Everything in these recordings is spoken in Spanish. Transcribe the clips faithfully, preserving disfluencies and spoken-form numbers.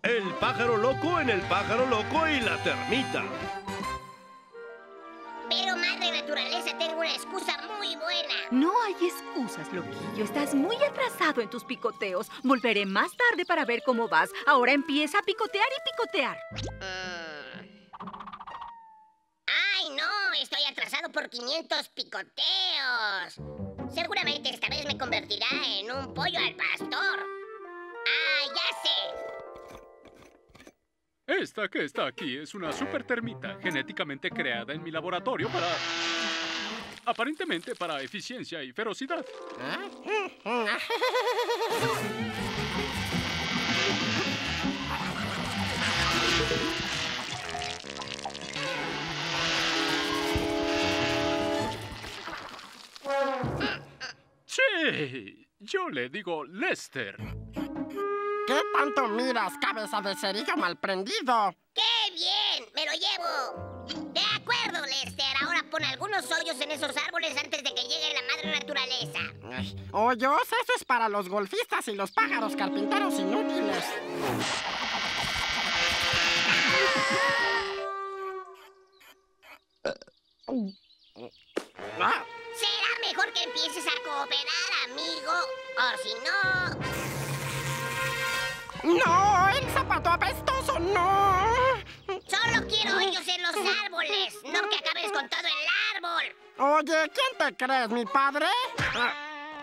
El pájaro loco en el pájaro loco y la termita. Pero, madre naturaleza, tengo una excusa muy buena. No hay excusas, loquillo. Estás muy atrasado en tus picoteos. Volveré más tarde para ver cómo vas. Ahora empieza a picotear y picotear. Mm. ¡Ay, no! Estoy atrasado por quinientos picoteos. Seguramente esta vez me convertirá en un pollo al pastor. ¡Ah, ya sé! Esta que está aquí es una super termita genéticamente creada en mi laboratorio para... aparentemente para eficiencia y ferocidad. Sí, yo le digo Lester. ¿Qué tanto miras, cabeza de cerillo malprendido? ¡Qué bien! ¡Me lo llevo! De acuerdo, Lester. Ahora pon algunos hoyos en esos árboles antes de que llegue la madre naturaleza. Ay, hoyos, eso es para los golfistas y los pájaros carpinteros inútiles. Ah. Será mejor que empieces a cooperar, amigo. O si no... ¡No! ¡El zapato apestoso! ¡No! Solo quiero hoyos en los árboles, no que acabes con todo el árbol. Oye, ¿quién te crees, mi padre? ¡Ah!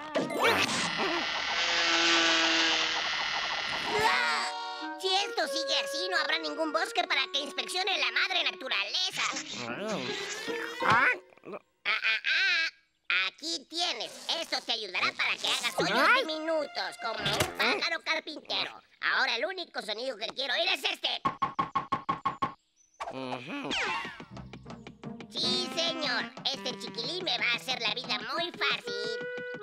Si esto sigue así, no habrá ningún bosque para que inspeccione la madre naturaleza. ¿Ah? Ah, ah, ah. Aquí tienes. Esto te ayudará para que hagas hoyos Ay. diminutos, como un pájaro carpintero. Ahora el único sonido que quiero oír es este. Sí, señor. Este chiquilín me va a hacer la vida muy fácil.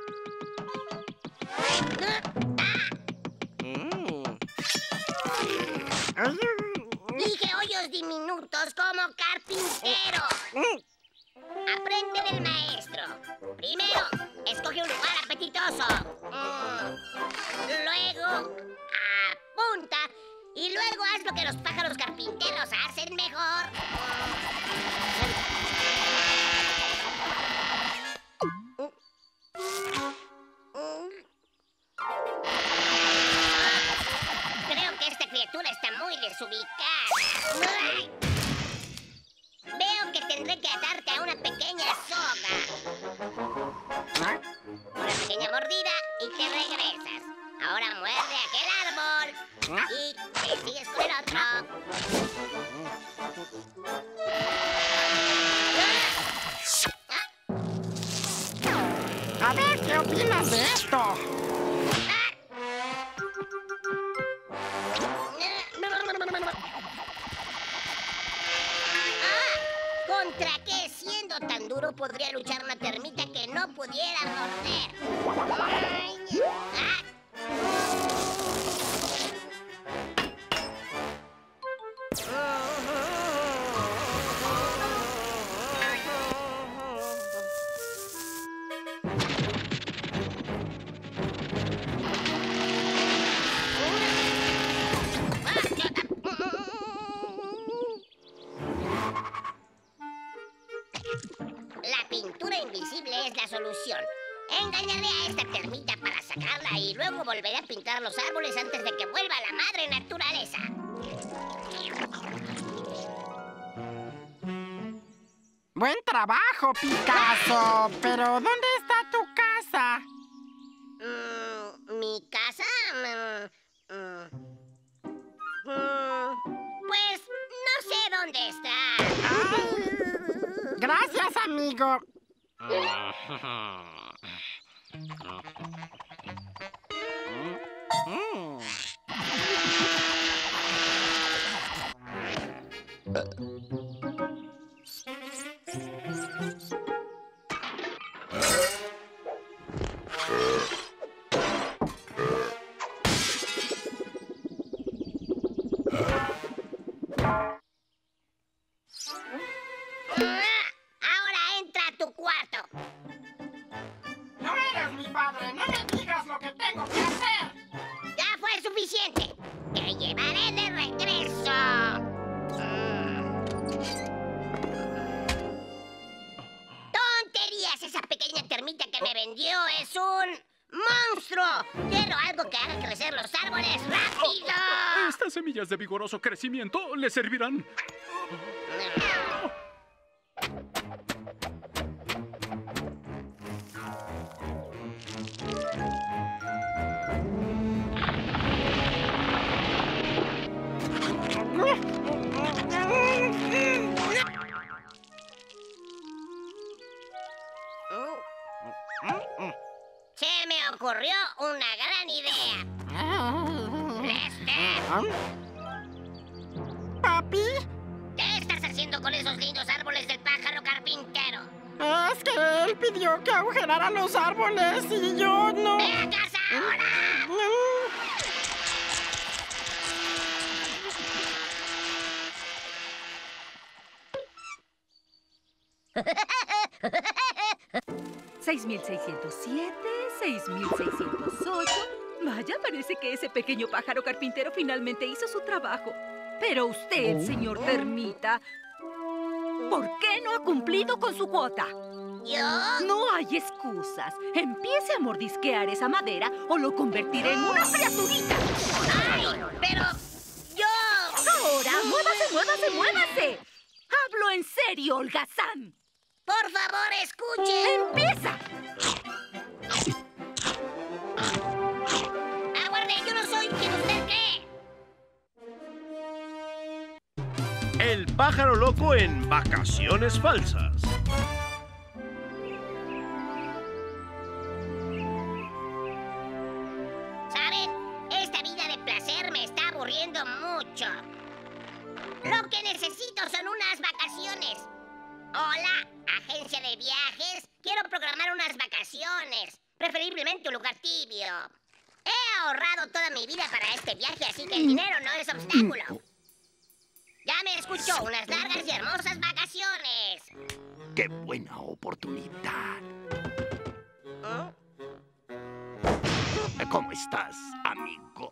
¡Ah! Dije hoyos diminutos como carpintero. Aprende del maestro. Primero, escoge un lugar apetitoso. Mm. Luego, apunta. Y luego haz lo que los pájaros carpinteros hacen mejor. Creo que esta criatura está muy desubicada. ¡Ay! Veo que tendré que atarte a una pequeña soga. Una pequeña mordida y te regresas. Ahora muerde aquel árbol y te sigues con el otro. A ver, ¿qué opinas de esto? ¿Contra qué, siendo tan duro, podría luchar una termita que no pudiera morder? Ay, ah. La pintura invisible es la solución. Engañaré a esta termita para sacarla y luego volveré a pintar los árboles antes de que vuelva la madre naturaleza. Buen trabajo, Picasso. Pero, ¿dónde está tu casa? Mm, ¿Mi casa? Mm, mm, mm, pues no sé dónde está. Ay. Gracias, amigo. Ahora entra a tu cuarto. No eres mi padre. No me digas lo que tengo que hacer. Ya fue suficiente. Te llevaré de un monstruo. Quiero algo que haga crecer los árboles rápido. Estas semillas de vigoroso crecimiento le servirán. Se me ocurrió una gran idea. Lester, ¿Papi? ¿qué estás haciendo con esos lindos árboles del pájaro carpintero? Es que él pidió que agujerara los árboles y yo no... ¡Ve a casa ahora! seis mil seiscientos siete, seis mil seiscientos ocho. Vaya, parece que ese pequeño pájaro carpintero finalmente hizo su trabajo. Pero usted, señor Termita, ¿por qué no ha cumplido con su cuota? ¿Yo? No hay excusas. Empiece a mordisquear esa madera o lo convertiré en una criaturita. ¡Ay! Pero... yo... Ahora, muévase, muévase, muévase. Hablo en serio, holgazán. Por favor, escuche. ¡Empieza! Aguarde, yo no soy quien usted cree. El pájaro loco en vacaciones falsas. ¿Saben? Esta vida de placer me está aburriendo mucho. Lo que necesito son unas vacaciones. Hola, agencia de viajes. Quiero programar unas vacaciones. Preferiblemente un lugar tibio. He ahorrado toda mi vida para este viaje, así que el dinero no es obstáculo. Ya me escuchó, unas largas y hermosas vacaciones. ¡Qué buena oportunidad! ¿Mm? ¿Cómo estás, amigo?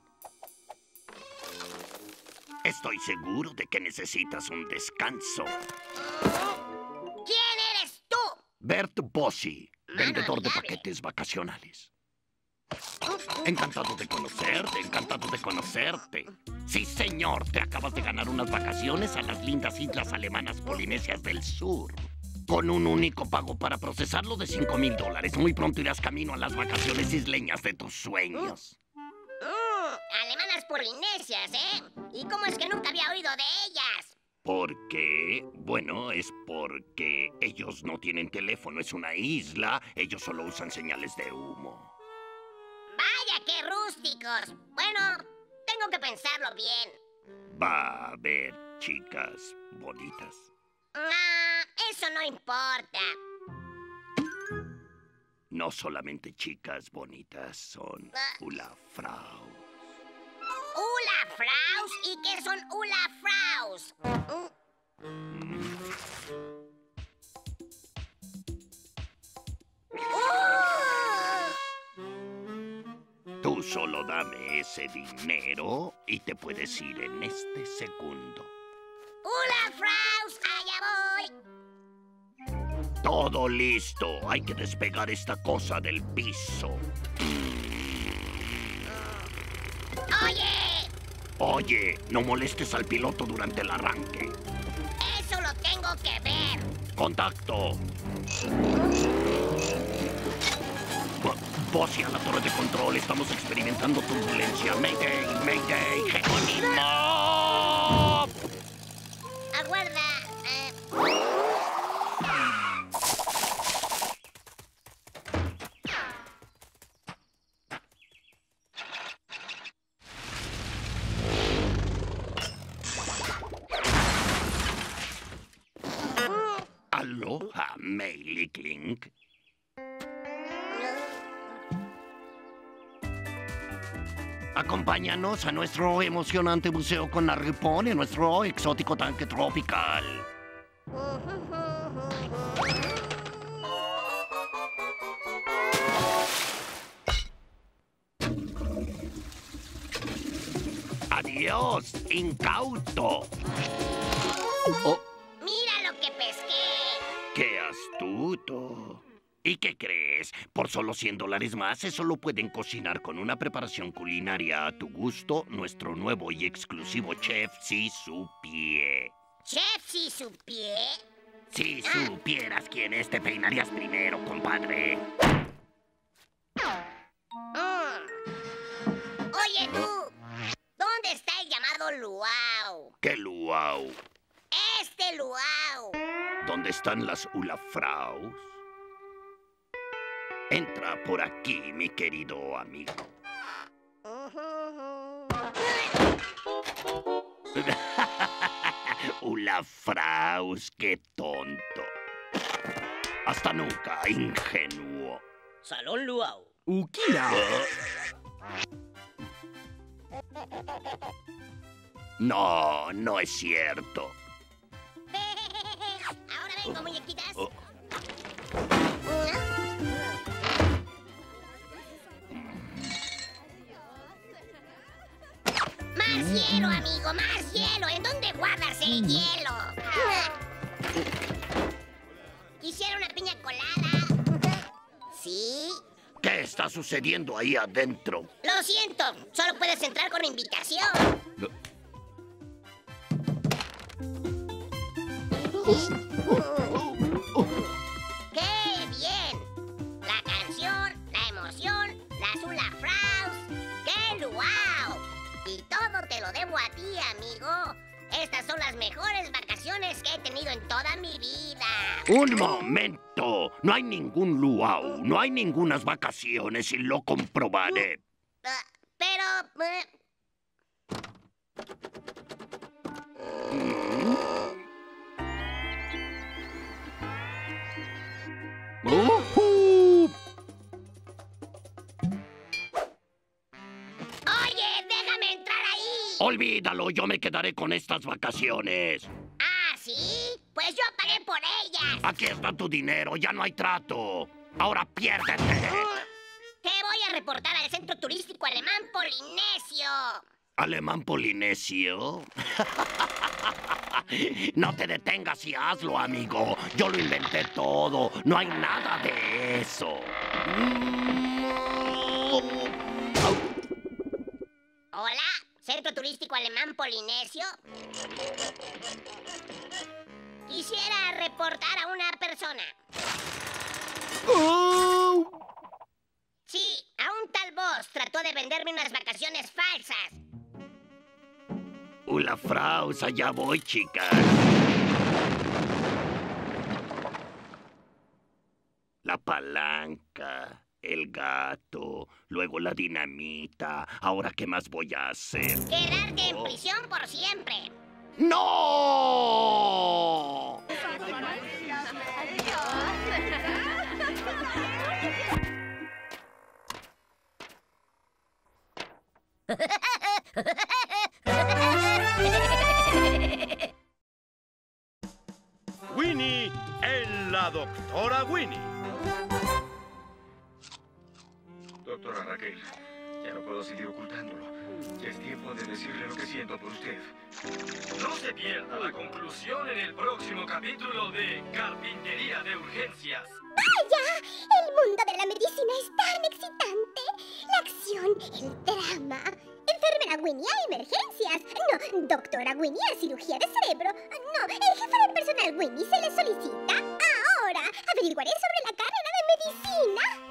Estoy seguro de que necesitas un descanso. ¿Quién eres tú? Bert Bossi, vendedor de paquetes vacacionales. Encantado de conocerte, encantado de conocerte. Sí, señor, te acabas de ganar unas vacaciones a las lindas islas alemanas polinesias del sur. Con un único pago para procesarlo de cinco mil dólares. Muy pronto irás camino a las vacaciones isleñas de tus sueños. Mm, alemanas polinesias, ¿eh? ¿Y cómo es que nunca había oído de ellas? ¿Por qué? Bueno, es porque ellos no tienen teléfono, es una isla. Ellos solo usan señales de humo. Vaya, qué rústicos. Bueno, tengo que pensarlo bien. Va a haber chicas bonitas. Ah, eso no importa. No solamente chicas bonitas, son hula fraus. ¿Hula fraus? ¿Y qué son hula fraus? Mm. Tú solo dame ese dinero y te puedes ir en este segundo. ¡Hula fraus! ¡Allá voy! Todo listo. Hay que despegar esta cosa del piso. ¡Oye! Oye, no molestes al piloto durante el arranque. Eso lo tengo que ver. Contacto. Bossi a la torre de control. Estamos experimentando turbulencia. Mayday, Mayday, Jerónimo. Aguarda. Eh... Aloha, Meilikling. Acompáñanos a nuestro emocionante buceo con Narripón en nuestro exótico tanque tropical. Adiós, incauto. Oh, ¡Mira lo que pesqué! ¡Qué astuto! ¿Y qué crees? Por solo cien dólares más, eso lo pueden cocinar con una preparación culinaria a tu gusto, nuestro nuevo y exclusivo chef Si Supie. ¿Chef Si Supie? Si supieras quién es, te peinarías primero, compadre. Mm. Oye, tú, ¿dónde está el llamado luau? ¿Qué luau? Este luau. ¿Dónde están las ulafraus? Entra por aquí, mi querido amigo. Ulafraus, qué tonto. Hasta nunca, ingenuo. Salón Luau. Ukila. No, no es cierto. Ahora vengo, muñequitas. Oh. Más hielo, amigo, más hielo. ¿En dónde guardas el hielo? Quisiera una piña colada. ¿Sí? ¿Qué está sucediendo ahí adentro? Lo siento, solo puedes entrar con invitación. ¡Qué bien! La canción, la emoción, las ulafraus. ¡Qué luau! Y todo te lo debo a ti, amigo. Estas son las mejores vacaciones que he tenido en toda mi vida. ¡Un momento! No hay ningún luau, no hay ningunas vacaciones y lo comprobaré. Uh, pero... Uh... ¡Uh! ¡Oye, déjame entrar ahí! Olvídalo, yo me quedaré con estas vacaciones. ¿Ah, sí? Pues yo pagué por ellas. Aquí está tu dinero, ya no hay trato. Ahora piérdete. Te voy a reportar al Centro Turístico Alemán Polinesio. ¿Alemán Polinesio? No te detengas y hazlo, amigo. Yo lo inventé todo. No hay nada de eso. Hola, Centro Turístico Alemán Polinesio. Quisiera reportar a una persona. Oh. Sí, a un tal Boss trató de venderme unas vacaciones falsas. Ulafraus, allá voy, chicas. La palanca, el gato, luego la dinamita. ¿Ahora qué más voy a hacer? Quedarte en prisión por siempre. ¡No! Winnie en la doctora Winnie. Doctora Raquel, ya no puedo seguir ocultándolo. Ya es tiempo de decirle lo que siento por usted. No se pierda la conclusión en el próximo capítulo de Carpintería de Urgencias. ¡Vaya! El mundo de la medicina es tan excitante. La acción, el drama. Enfermera Winnie a emergencias. No, doctora Winnie a cirugía de cerebro. No, el jefe de personal Winnie se le solicita ahora. Averiguaré sobre la carrera de medicina.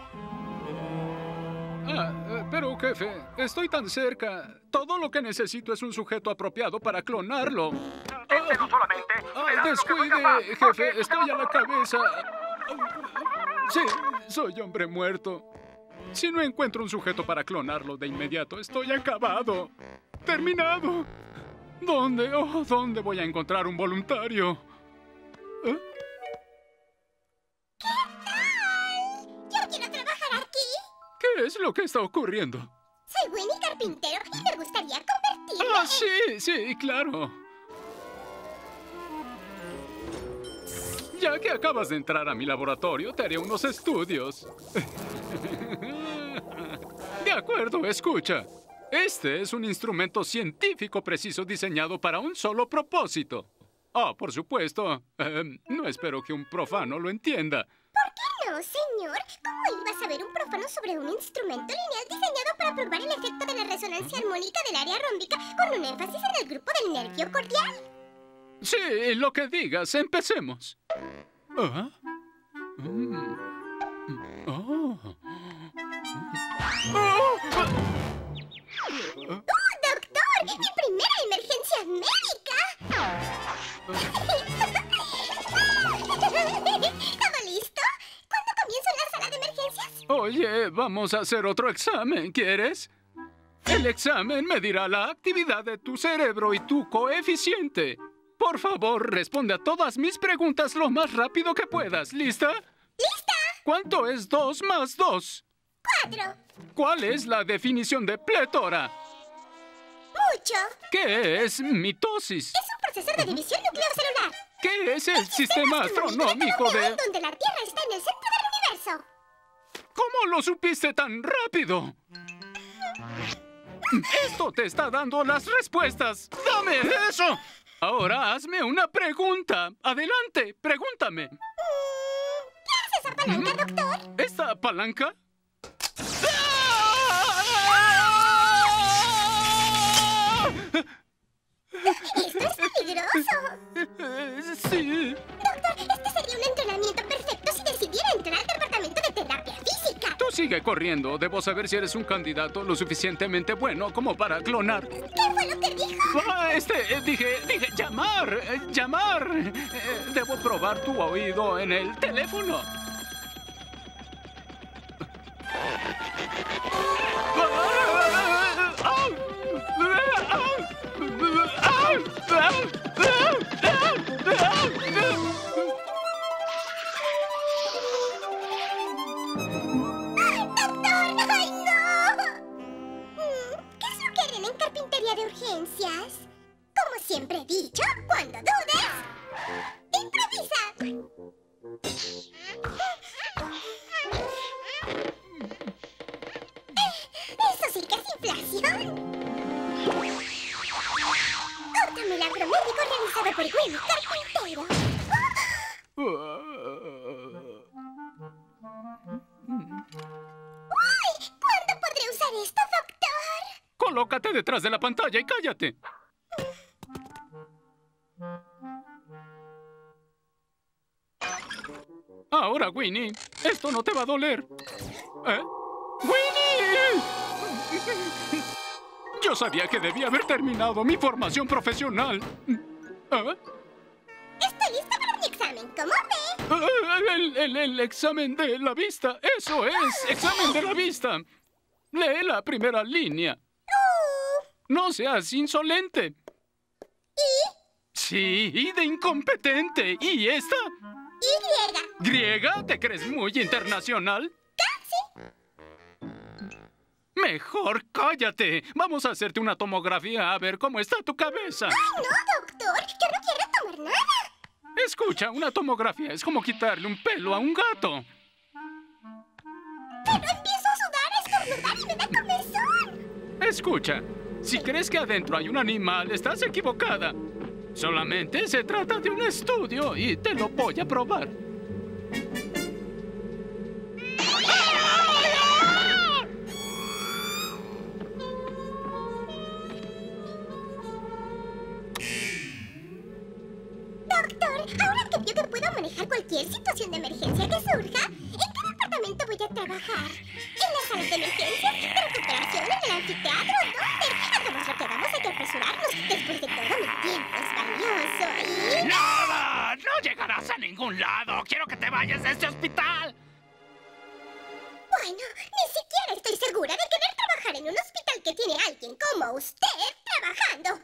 Ah, eh, pero jefe, estoy tan cerca. Todo lo que necesito es un sujeto apropiado para clonarlo. Inténtelo solamente. Ah, Verás lo que descuide, soy capaz, jefe, porque estoy a la no- cabeza. Sí, soy hombre muerto. Si no encuentro un sujeto para clonarlo de inmediato, estoy acabado. Terminado. ¿Dónde, oh, dónde voy a encontrar un voluntario? ¿Eh? Yo quiero trabajar aquí. ¿Qué es lo que está ocurriendo? Soy Winnie Carpintero y me gustaría convertirme Ah, en... sí, sí, claro. Ya que acabas de entrar a mi laboratorio, te haré unos estudios. De acuerdo, escucha. Este es un instrumento científico preciso diseñado para un solo propósito. Ah, por supuesto. eh, no espero que un profano lo entienda. ¿Por qué No, señor. ¿Cómo iba a saber un profano sobre un instrumento lineal diseñado para probar el efecto de la resonancia armónica del área rómbica con un énfasis en el grupo del nervio cordial? Sí, lo que digas. Empecemos. ¿Ah? Mm. Oh. Oh. ¡Oh, doctor! ¡Mi primera emergencia médica! ¿Todo listo? ¿Cuándo comienza la sala de emergencias? Oye, vamos a hacer otro examen, ¿quieres? El examen medirá la actividad de tu cerebro y tu coeficiente. Por favor, responde a todas mis preguntas lo más rápido que puedas. ¿Lista? ¡Lista! ¿Cuánto es dos más dos? Cuatro. ¿Cuál es la definición de plétora? Mucho. ¿Qué es mitosis? Es un proceso de división nucleocelular. ¿Qué es el sistema astronómico de...? Donde la Tierra está en el centro del universo. ¿Cómo lo supiste tan rápido? Esto te está dando las respuestas. ¡Dame eso! Ahora hazme una pregunta. Adelante, pregúntame. ¿Qué hace esa palanca, doctor? ¿Esta palanca? ¡Esto es peligroso! Sí. Doctor, este sería un entrenamiento perfecto si decidiera entrar al departamento de terapia física. Tú sigue corriendo. Debo saber si eres un candidato lo suficientemente bueno como para clonar. ¿Qué fue lo que dijo? Ah, este, eh, dije, dije, llamar, eh, llamar. Eh, debo probar tu oído en el teléfono. De urgencias. Como siempre he dicho, cuando dudes, improvisa. Eso sí que es inflación. Otro milagro médico realizado por Willy Carpintero. ¡Uy! ¿Cuándo podré usar esto, doctor? Colócate detrás de la pantalla y cállate. Ahora, Winnie, esto no te va a doler. ¿Eh? ¡Winnie! Yo sabía que debía haber terminado mi formación profesional. ¿Ah? Estoy lista para mi examen, ¿cómo ve? El, el, el examen de la vista. Eso es, examen de la vista. Lee la primera línea. No seas insolente. ¿Y? Sí, y de incompetente. ¿Y esta? Y griega. ¿Griega? ¿Te crees muy internacional? Casi. Mejor cállate. Vamos a hacerte una tomografía a ver cómo está tu cabeza. ¡Ay, no, doctor! ¡Yo no quiero tomar nada! Escucha, una tomografía es como quitarle un pelo a un gato. Pero empiezo a sudar, a estornudar y me da comezón. Escucha, si crees que adentro hay un animal, estás equivocada. Solamente se trata de un estudio y te lo voy a probar. Doctor, ahora que vio que puedo manejar cualquier situación de emergencia que surja, ¿en qué departamento voy a trabajar? ¿En la sala de emergencias? ¿De recuperación? ¿En el anfiteatro? ¿Dónde? Hagamos lo que hagamos, hay que apresurarnos. Después de todo, mi tiempo es valioso y... ¡Nada! ¡No llegarás a ningún lado! ¡Quiero que te vayas de este hospital! Bueno, ni siquiera estoy segura de querer trabajar en un hospital que tiene a alguien como usted trabajando.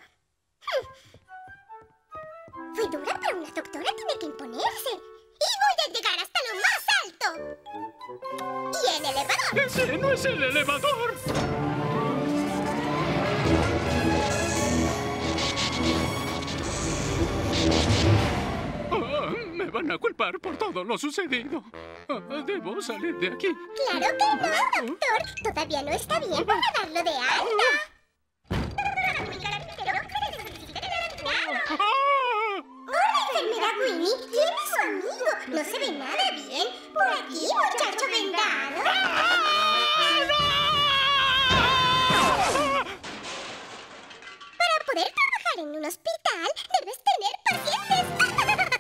Fui dura, pero una doctora tiene que imponerse. Y voy a llegar hasta lo más alto. ¿Y el elevador? ¡Ese no es el elevador! Oh, me van a culpar por todo lo sucedido. Oh, debo salir de aquí. ¡Claro que no, doctor! Todavía no está bien para darlo de alta. Hola, enfermera Winnie. ¿Quién es su amigo? No se ve nada bien. Por aquí, poder trabajar en un hospital, debes tener pacientes.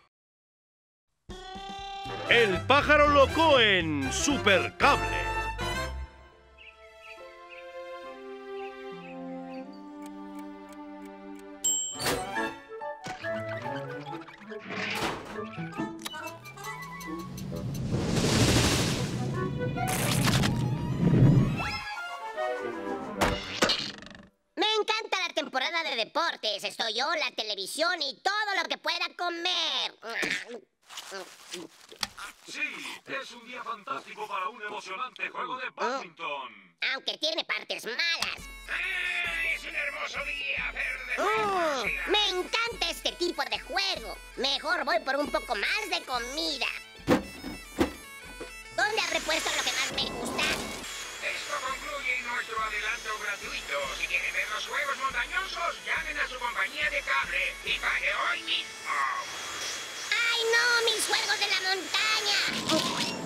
El pájaro loco en Supercable. De deportes, estoy yo, la televisión y todo lo que pueda comer. Sí, es un día fantástico para un emocionante juego de badminton. Aunque tiene partes malas. ¡Ah, es un hermoso día, verde! Mm, me encanta este tipo de juego. Mejor voy por un poco más de comida. ¿Dónde habré puesto lo que más me gusta? Esto concluye nuestro adelanto gratuito. Si quieren ver los juegos montañosos, llamen a su compañía de cable y pague hoy mismo. ¡Ay, no! ¡Mis juegos de la montaña!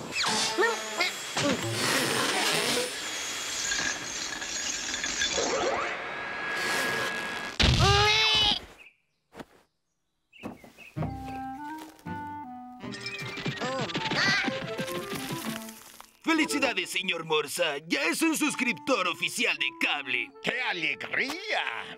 ¡Felicidades, señor Morsa! ¡Ya es un suscriptor oficial de cable! ¡Qué alegría!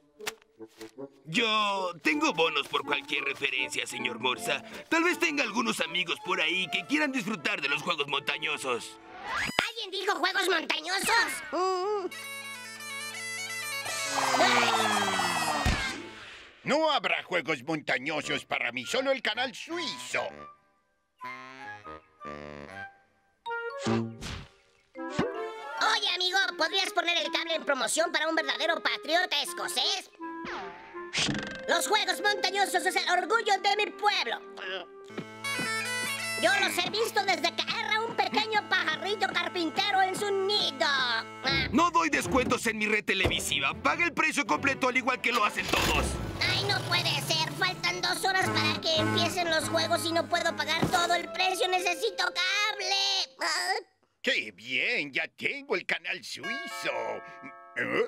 Yo tengo bonos por cualquier referencia, señor Morsa. Tal vez tenga algunos amigos por ahí que quieran disfrutar de los juegos montañosos. ¿Alguien dijo juegos montañosos? Mm. No habrá juegos montañosos para mí, solo el canal suizo. Oye, amigo, ¿podrías poner el cable en promoción para un verdadero patriota escocés? Los juegos montañosos es el orgullo de mi pueblo. Yo los he visto desde que era un pequeño pajarito carpintero en su nido. No doy descuentos en mi red televisiva. Paga el precio completo al igual que lo hacen todos. Ay, no puede ser. Faltan dos horas para que empiecen los juegos y no puedo pagar todo el precio. Necesito cable. ¡Qué bien! Ya tengo el canal suizo. ¿Eh?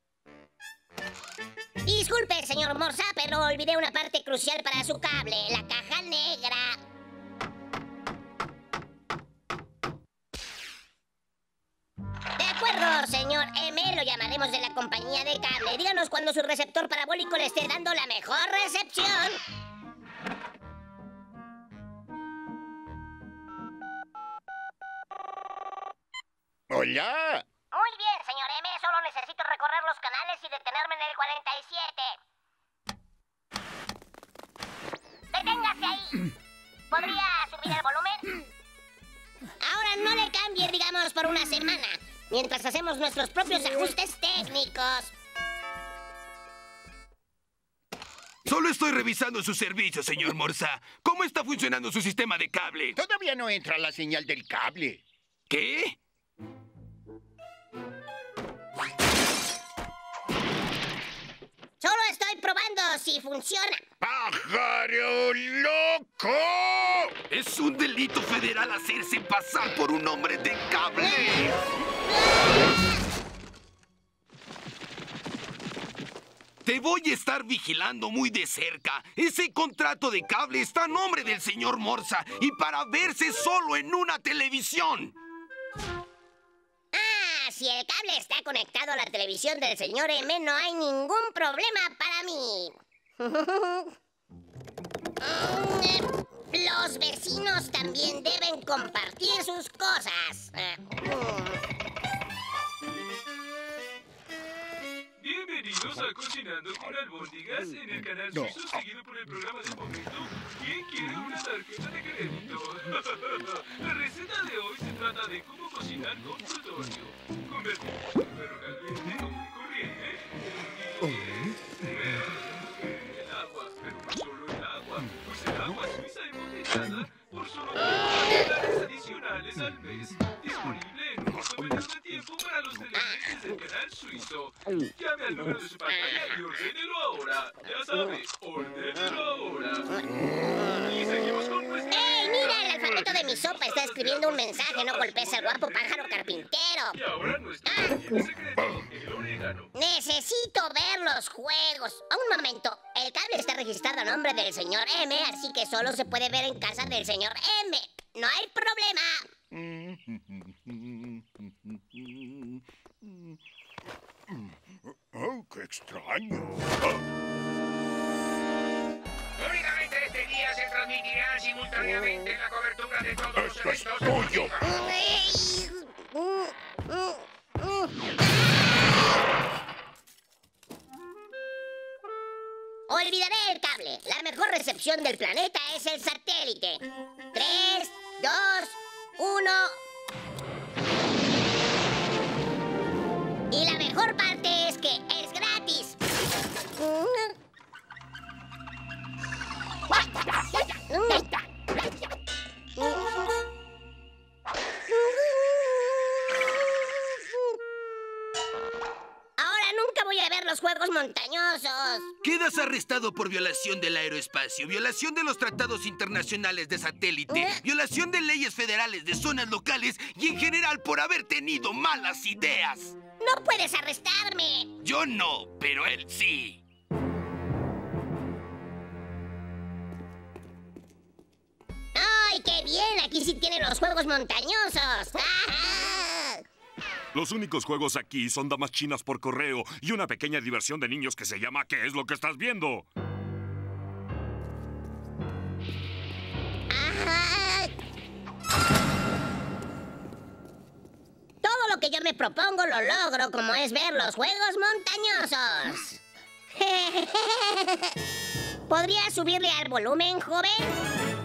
Disculpe, señor Morsa, pero olvidé una parte crucial para su cable, la caja negra. De acuerdo, señor M, lo llamaremos de la compañía de cable. Díganos cuando su receptor parabólico le esté dando la mejor recepción. ¡Hola! Muy bien, señor M. Solo necesito recorrer los canales y detenerme en el cuarenta y siete. ¡Deténgase ahí! ¿Podría subir el volumen? Ahora no le cambie, digamos, por una semana, mientras hacemos nuestros propios ajustes técnicos. Solo estoy revisando su servicio, señor Morsa. ¿Cómo está funcionando su sistema de cable? Todavía no entra la señal del cable. ¿Qué? Solo estoy probando si funciona. ¡Pájaro loco! Es un delito federal hacerse pasar por un hombre de cable. Te voy a estar vigilando muy de cerca. Ese contrato de cable está a nombre del señor Morsa y para verse solo en una televisión. Ah, si el cable está conectado a la televisión del señor M, no hay ningún problema para mí. Los vecinos también deben compartir sus cosas. Bienvenidos a Cocinando con Albóndigas en el canal No. suizo, seguido por el programa del momento. ¿Quién quiere una tarjeta de crédito? La receta de hoy se trata de cómo cocinar con plutonio. Convertir un perro caliente en un corriente. El agua, pero no solo el agua, pues el agua suiza embotellada por solo veinte dólares adicionales al mes. Disponible en un corto periodo de tiempo para los televidentes del canal suizo. Llame al número de su pantalla y ordénelo ahora. Ya sabe, ordénelo ahora. Y seguimos con nuestra... ¡Ey, mira! El papelito de mi sopa está escribiendo un mensaje. No golpees al guapo pájaro carpintero. Y ahora nuestro pequeño secreto, el orégano. Necesito ver los juegos. Un momento. El cable está registrado a nombre del señor M, así que solo se puede ver en casa del señor M. No hay problema. Oh, qué extraño. Únicamente este día se transmitirá simultáneamente la cobertura de todos los Esto es eventos. tuyo. Olvidaré el cable. La mejor recepción del planeta es el satélite. Tres, dos, uno. Y la mejor parte es que es gratis. Ahora nunca voy a ver los juegos montañosos. Quedas arrestado por violación del aeroespacio, violación de los tratados internacionales de satélite, ¿Eh? violación de leyes federales de zonas locales y en general por haber tenido malas ideas. No puedes arrestarme. Yo no, pero él sí. ¡Ay, qué bien! Aquí sí tienen los juegos montañosos. ¡Ah! Los únicos juegos aquí son damas chinas por correo y una pequeña diversión de niños que se llama ¿Qué es lo que estás viendo? Ajá. Todo lo que yo me propongo lo logro, como es ver los juegos montañosos. ¿Podría subirle al volumen, joven?